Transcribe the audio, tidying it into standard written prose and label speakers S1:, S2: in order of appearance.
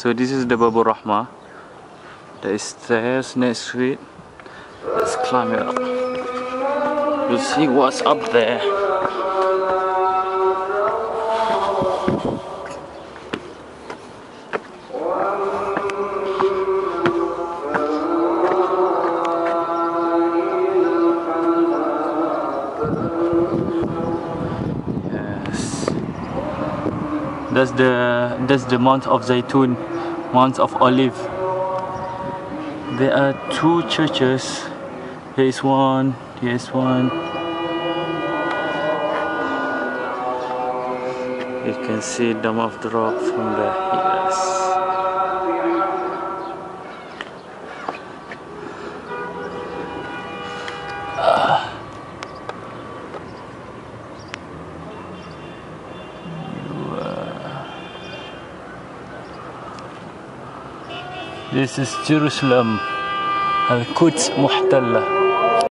S1: So this is the Babur Rahmah. There is stairs next to it. Let's climb it up. We'll see what's up there. That's the Mount of Zaitun, Mount of Olive. There are two churches. Here is one. Here is one. You can see Dome of the Rock from there. Yes. This is Jerusalem, Al-Quds Muhtalla.